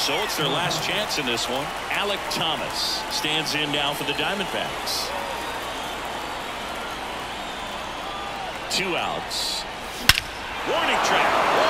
So it's their last chance in this one. Alec Thomas stands in now for the Diamondbacks. 2 outs. Warning track.